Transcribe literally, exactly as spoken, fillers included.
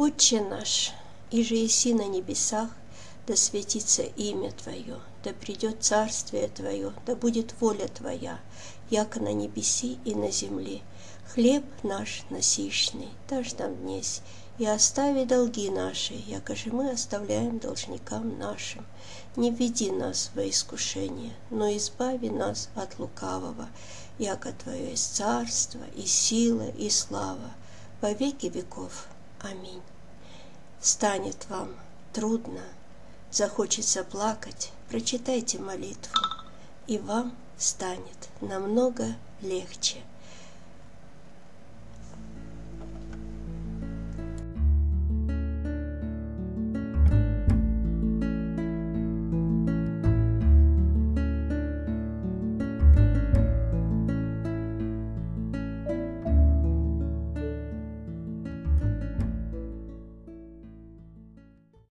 Отче наш, иже еси на небесах, да светится имя Твое, да придет царствие Твое, да будет воля Твоя, яко на небеси и на земле. Хлеб наш насущный дашь нам днесь, и остави долги наши, яко же мы оставляем должникам нашим. Не введи нас во искушение, но избави нас от лукавого, яко Твое есть царство, и сила, и слава во веки веков. Аминь. Станет вам трудно, захочется плакать, прочитайте молитву, и вам станет намного легче.